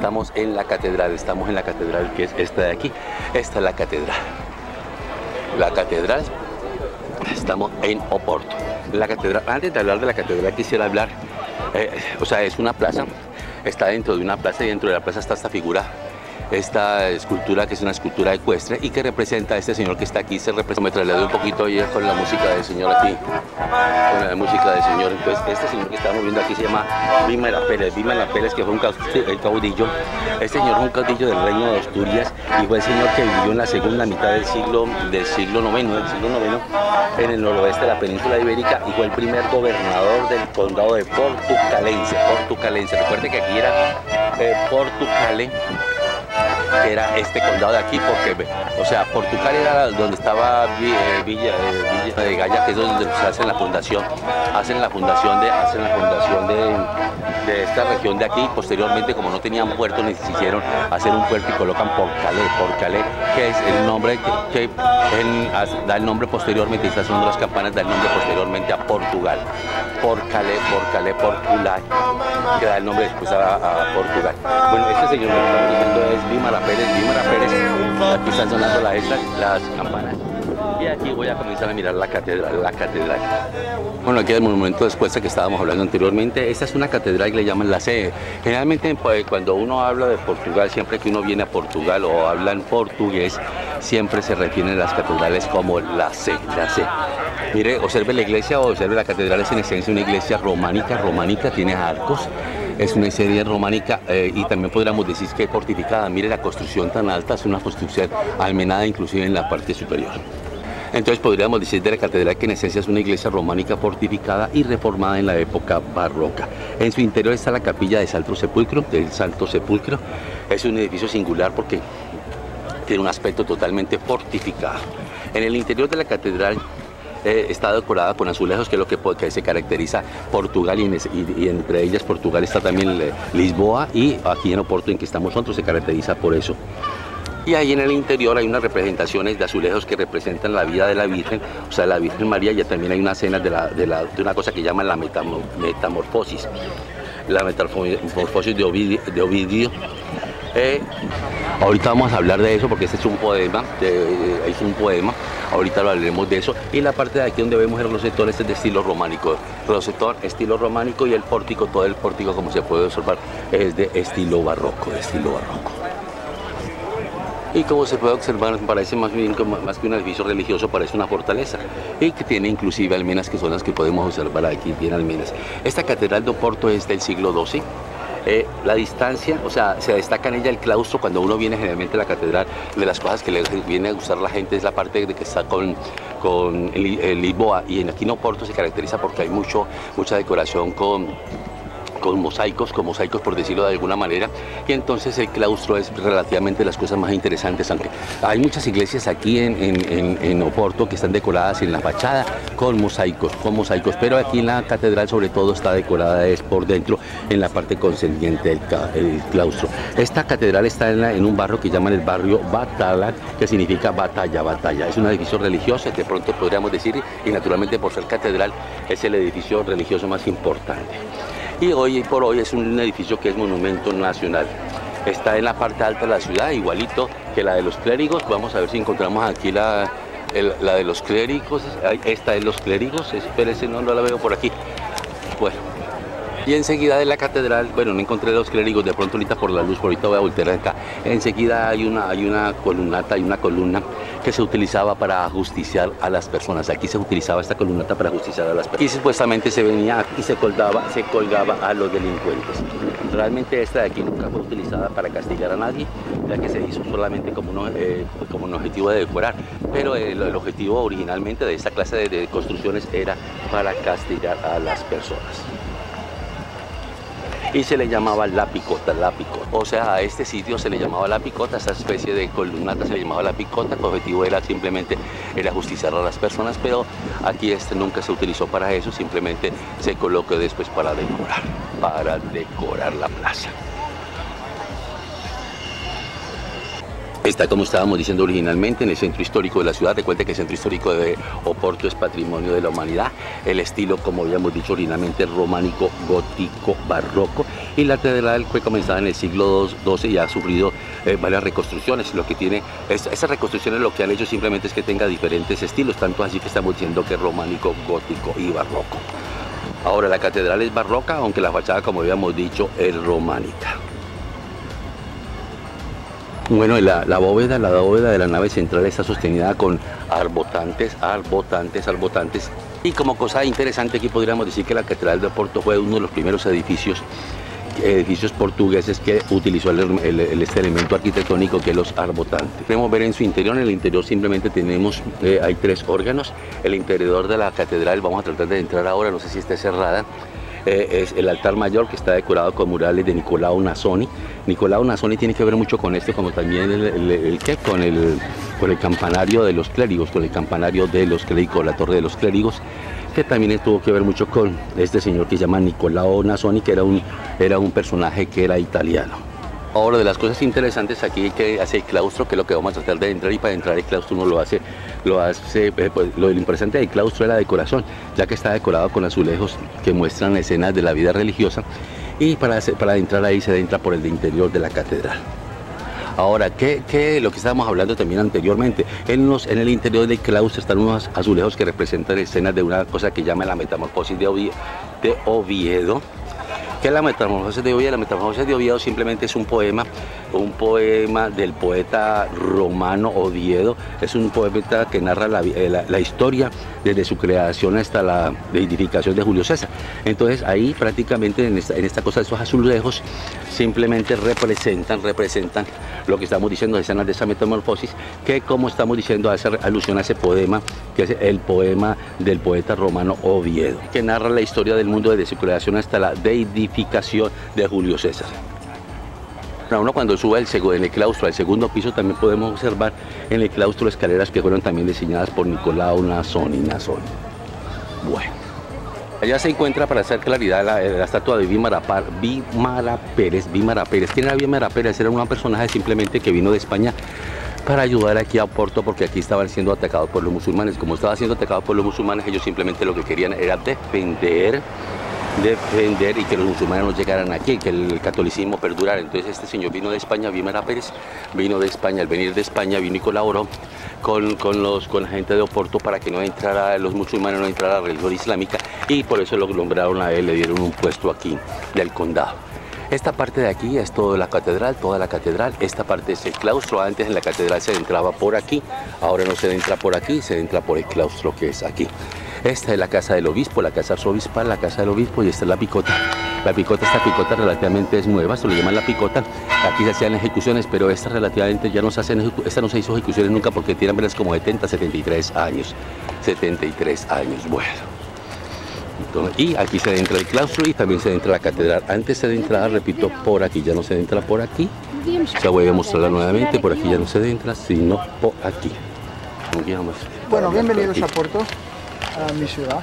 estamos en la catedral, que es esta de aquí. Esta es la catedral. La catedral, estamos en Oporto. La catedral, antes de hablar de la catedral quisiera hablar, o sea, es una plaza, está dentro de una plaza y dentro de la plaza está esta figura, esta escultura que es una escultura ecuestre y que representa a este señor que está aquí. Me trasladé un poquito ayer con la música del señor aquí, con la música del señor. Entonces este señor que estamos viendo aquí se llama Vímala Pérez. Vímala Pérez, que fue un caudillo. Este señor fue un caudillo del reino de Asturias y fue el señor que vivió en la segunda mitad del siglo IX, en el noroeste de la península ibérica, y fue el primer gobernador del condado de Portucalense. Recuerde que aquí era Portucale, que era este condado de aquí, porque, o sea, Portugal era donde estaba Villa de Gaya, que es donde se hacen la fundación de esta región de aquí. Posteriormente, como no tenían puerto, necesitaron hacer un puerto y colocan Porcalé, que es el nombre que da el nombre posteriormente, y estas son las campanas, da el nombre posteriormente a Portugal. Porcalé, que da el nombre después a Portugal. Bueno, este señor que estamos diciendo es Vímala Pérez. Aquí están sonando las campanas. Y aquí voy a comenzar a mirar la catedral. Bueno, aquí el monumento después de que estábamos hablando anteriormente. Esta es una catedral que le llaman la sede. Generalmente, pues, cuando uno habla de Portugal, siempre que uno viene a Portugal o habla en portugués, siempre se refieren a las catedrales como la sede. Mire, observe la iglesia o observe la catedral. Es en esencia una iglesia románica, tiene arcos. Es una serie románica y también podríamos decir que es fortificada. Mire la construcción tan alta, es una construcción almenada inclusive en la parte superior. Entonces podríamos decir de la catedral que en esencia es una iglesia románica fortificada y reformada en la época barroca. En su interior está la capilla del Santo Sepulcro. Es un edificio singular porque tiene un aspecto totalmente fortificado. En el interior de la catedral está decorada con azulejos, que es lo que se caracteriza Portugal, y entre ellas Portugal está también Lisboa, y aquí en Oporto, en que estamos nosotros, se caracteriza por eso. Y ahí en el interior hay unas representaciones de azulejos que representan la vida de la Virgen, o sea, la Virgen María, y también hay unas escenas de una cosa que llaman la metamorfosis. La metamorfosis de Ovidio. Ahorita vamos a hablar de eso porque este es un poema, ahorita lo hablaremos de eso. Y la parte de aquí donde vemos el rosetón es de estilo románico, y el pórtico, todo el pórtico, como se puede observar, es de estilo barroco. Y como se puede observar, parece más que un edificio religioso, parece una fortaleza, y que tiene inclusive almenas, que son las que podemos observar aquí, tiene almenas. Esta catedral de Oporto es del siglo XII. La distancia, o sea, se destaca en ella el claustro. Cuando uno viene generalmente a la catedral, de las cosas que le viene a gustar a la gente es la parte de que está con Lisboa, y aquí en Oporto se caracteriza porque hay mucha decoración con mosaicos por decirlo de alguna manera, y entonces el claustro es relativamente las cosas más interesantes, aunque hay muchas iglesias aquí en Oporto que están decoradas en la fachada con mosaicos, pero aquí en la catedral sobre todo está decorada es por dentro, en la parte concerniente del claustro. Esta catedral está en un barrio que llaman el barrio Batalla, que significa batalla. Es un edificio religioso, de pronto podríamos decir, y naturalmente por ser catedral es el edificio religioso más importante. Y hoy por hoy es un edificio que es monumento nacional. Está en la parte alta de la ciudad, igualito que la de los clérigos. Vamos a ver si encontramos aquí la de los clérigos. Esta es los clérigos, espérense, no la veo por aquí. Bueno, y enseguida de la catedral, bueno, no encontré los clérigos, de pronto ahorita por la luz, por ahorita voy a voltear acá. Enseguida hay una columna que se utilizaba para ajusticiar a las personas. Aquí se utilizaba esta columnata para ajusticiar a las personas. Y supuestamente se venía y se colgaba a los delincuentes. Realmente esta de aquí nunca fue utilizada para castigar a nadie, ya que se hizo solamente como un objetivo de decorar. Pero el objetivo originalmente de esta clase de construcciones era para castigar a las personas. Y se le llamaba la picota. O sea, a este sitio se le llamaba la picota, a esta especie de columnata se le llamaba la picota. El objetivo era simplemente justiciar a las personas, pero aquí nunca se utilizó para eso, simplemente se colocó después para decorar la plaza. Está, como estábamos diciendo originalmente, en el centro histórico de la ciudad. Recuerde que el centro histórico de Oporto es patrimonio de la humanidad. El estilo, como habíamos dicho originalmente, románico, gótico, barroco. Y la catedral fue comenzada en el siglo XII y ha sufrido varias reconstrucciones. Lo que tiene, esas reconstrucciones lo que han hecho simplemente es que tenga diferentes estilos, tanto así que estamos diciendo que es románico, gótico y barroco. Ahora la catedral es barroca, aunque la fachada, como habíamos dicho, es románica. Bueno, la bóveda de la nave central está sostenida con arbotantes. Y como cosa interesante aquí podríamos decir que la Catedral de Oporto fue uno de los primeros edificios portugueses que utilizó este elemento arquitectónico que es los arbotantes. Podemos ver en su interior, en el interior simplemente tenemos, hay 3 órganos. El interior de la catedral, vamos a tratar de entrar ahora, no sé si está cerrada. Es el altar mayor, que está decorado con murales de Nicolao Nasoni. Nicolao Nasoni tiene que ver mucho con esto, como también con el campanario de los clérigos, la torre de los clérigos, que también tuvo que ver mucho con este señor que se llama Nicolao Nasoni, que era un personaje que era italiano. Ahora, de las cosas interesantes aquí que hace el claustro, que es lo que vamos a tratar de entrar, y para entrar el claustro uno lo interesante del claustro es la decoración, ya que está decorado con azulejos que muestran escenas de la vida religiosa, y para entrar ahí se entra por el interior de la catedral. Ahora, lo que estábamos hablando también anteriormente, en el interior del claustro están unos azulejos que representan escenas de una cosa que llama la Metamorfosis de Oviedo. ¿Qué es la Metamorfosis de Oviedo? La Metamorfosis de Oviedo simplemente es un poema del poeta romano Oviedo. Es un poeta que narra la historia desde su creación hasta la edificación de Julio César. Entonces ahí prácticamente en esta cosa de esos azulejos simplemente representan lo que estamos diciendo, escenas de esa metamorfosis, que como estamos diciendo hace alusión a ese poema, que es el poema del poeta romano Oviedo, que narra la historia del mundo desde su creación hasta la edificación de Julio César. Uno cuando sube en el claustro al segundo piso también podemos observar en el claustro escaleras que fueron también diseñadas por Nicolao Nasoni. Bueno, allá se encuentra, para hacer claridad, la estatua de Vímara Pérez. ¿Quién era Vímara Pérez? Era un personaje simplemente que vino de España para ayudar aquí a Oporto, porque aquí estaban siendo atacados por los musulmanes. Como estaban siendo atacados por los musulmanes, ellos simplemente lo que querían era defender y que los musulmanes no llegaran aquí, que el catolicismo perdurara. Entonces este señor vino de España, Vímara Pérez, vino de España. Al venir de España vino y colaboró con la gente de Oporto para que los musulmanes no entraran a la religión islámica, y por eso lo nombraron a él, le dieron un puesto aquí del condado. Esta parte de aquí es toda la catedral, esta parte es el claustro. Antes en la catedral se entraba por aquí, ahora no se entra por aquí, se entra por el claustro que es aquí. Esta es la casa del obispo, la casa arzobispal, la casa del obispo, y esta es la picota. Esta picota relativamente es nueva, se le llaman la picota. Aquí se hacían ejecuciones, pero esta relativamente ya no se hizo ejecuciones nunca, porque tiene apenas como 73 años. Bueno. Entonces, y aquí se entra el claustro y también se entra la catedral. Antes se entraba, repito, por aquí, ya no se entra por aquí. Ya voy a mostrarla nuevamente, por aquí ya no se entra, sino por aquí. Bueno, bienvenidos a Porto, a mi ciudad.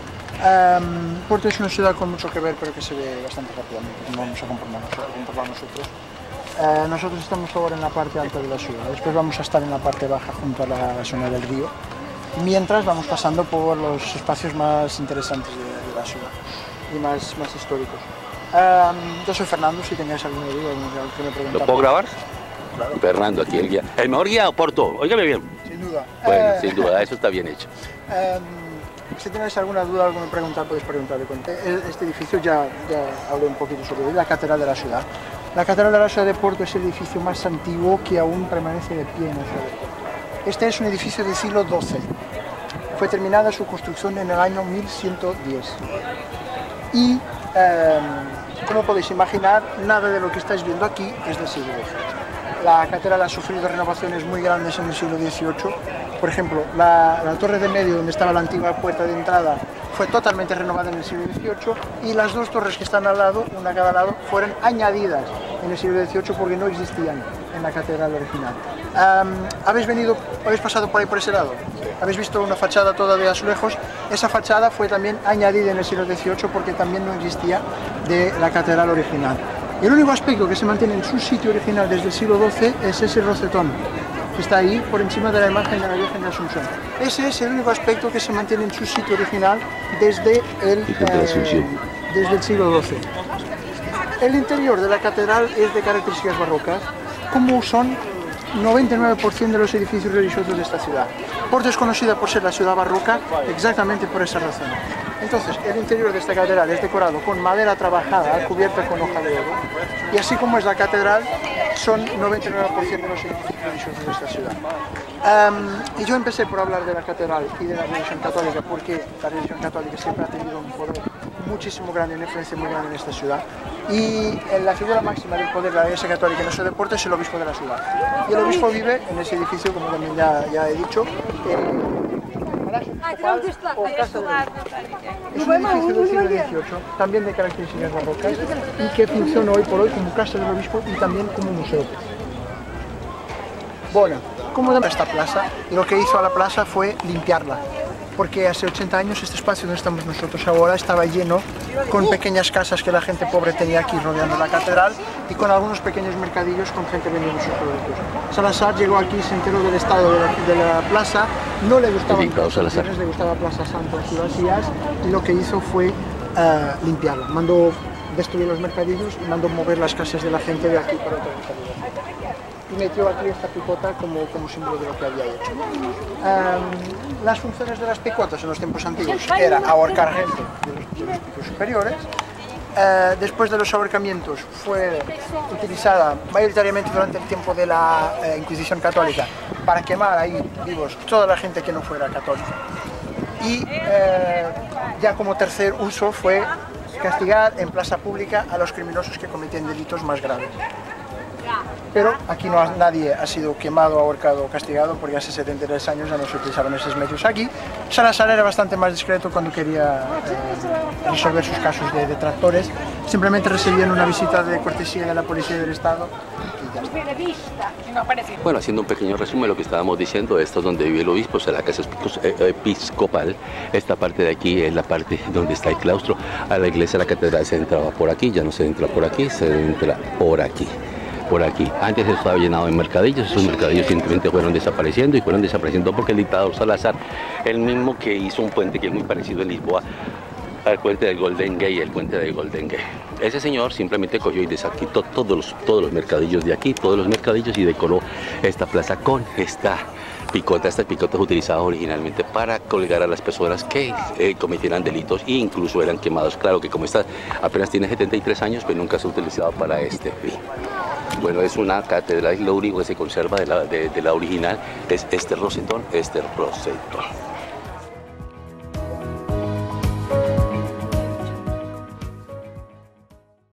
Porto es una ciudad con mucho que ver, pero que se ve bastante rápidamente, como vamos a comprobar nosotros. Nosotros estamos ahora en la parte alta de la ciudad, después vamos a estar en la parte baja junto a la zona del río, mientras vamos pasando por los espacios más interesantes de la ciudad y más históricos. Yo soy Fernando, si tengáis alguna duda que me preguntar. ¿Lo puedo grabar? Claro. Fernando, aquí el guía. El mejor guía de Oporto, óigame bien. Sin duda. Bueno, sin duda, eso está bien hecho. Si tenéis alguna duda, algo que me preguntar, podéis preguntarle. Este edificio ya hablé un poquito sobre él, la Catedral de la Ciudad. La Catedral de la Ciudad de Porto es el edificio más antiguo que aún permanece de pie en la ciudad de Porto. Este es un edificio del siglo XII. Fue terminada su construcción en el año 1110. Y, como podéis imaginar, nada de lo que estáis viendo aquí es del siglo XVIII. La catedral ha sufrido renovaciones muy grandes en el siglo XVIII. Por ejemplo, la torre de medio, donde estaba la antigua puerta de entrada, fue totalmente renovada en el siglo XVIII, y las dos torres que están al lado, una a cada lado, fueron añadidas en el siglo XVIII porque no existían en la catedral original. ¿Habéis pasado por ahí por ese lado? ¿Habéis visto una fachada toda de azulejos? Esa fachada fue también añadida en el siglo XVIII porque también no existía de la catedral original. Y el único aspecto que se mantiene en su sitio original desde el siglo XII es ese rosetón que está ahí por encima de la imagen de la Virgen de Asunción. Ese es el único aspecto que se mantiene en su sitio original desde el siglo XII. El interior de la catedral es de características barrocas, como son 99% de los edificios religiosos de esta ciudad. Porto es conocida por ser la ciudad barroca exactamente por esa razón. Entonces, el interior de esta catedral es decorado con madera trabajada, cubierta con hoja de oro, y así como es la catedral, son 99% de los edificios religiosos de esta ciudad. Y yo empecé por hablar de la catedral y de la religión católica, porque la religión católica siempre ha tenido un poder muchísimo grande, una influencia muy grande en esta ciudad. Y la figura máxima del poder de la Iglesia Católica en nuestro deporte es el obispo de la ciudad. Y el obispo vive en ese edificio, como también ya he dicho, o Casa del Obispo. Es un edificio del siglo XVIII, también de características barrocas, y que funciona hoy por hoy como Casa del Obispo y también como museo. Bueno, como de esta plaza, y lo que hizo a la plaza fue limpiarla, porque hace 80 años este espacio donde estamos nosotros ahora estaba lleno con pequeñas casas que la gente pobre tenía aquí rodeando la catedral y con algunos pequeños mercadillos con gente vendiendo sus productos. Salazar llegó aquí, se enteró del estado de la plaza, no le gustaban le gustaba Plaza Santas y vacías, y lo que hizo fue limpiarla. Mandó destruir los mercadillos y mandó mover las casas de la gente de aquí para otra localidad. Y metió aquí esta picota como símbolo de lo que había hecho. Las funciones de las picotas en los tiempos antiguos era ahorcar gente de los picos superiores. Después de los ahorcamientos fue utilizada mayoritariamente durante el tiempo de la Inquisición Católica para quemar ahí vivos toda la gente que no fuera católica. Y ya como tercer uso fue castigar en plaza pública a los criminosos que cometían delitos más graves. Pero aquí nadie ha sido quemado, ahorcado o castigado, porque hace 73 años ya no se utilizaban esos medios aquí. Salazar era bastante más discreto cuando quería resolver sus casos de detractores. Simplemente recibían una visita de cortesía de la Policía del Estado y ya está. Bueno, haciendo un pequeño resumen de lo que estábamos diciendo, esto es donde vive el obispo, o sea, la casa episcopal. Esta parte de aquí es la parte donde está el claustro. A la iglesia, la catedral se entraba por aquí, ya no se entra por aquí, se entra por aquí. Por aquí. Antes estaba llenado de mercadillos, esos mercadillos simplemente fueron desapareciendo porque el dictador Salazar, el mismo que hizo un puente que es muy parecido en Lisboa al puente del Golden Gate, el puente del Golden Gate. Ese señor simplemente cogió y desquitó todos los mercadillos de aquí, todos los mercadillos, y decoró esta plaza con esta picota. Esta picota es utilizada originalmente para colgar a las personas que cometieran delitos e incluso eran quemados. Claro que como esta apenas tiene 73 años, pues nunca se ha utilizado para este fin. Bueno, es una catedral, lo único que se conserva de la original es este rosetón.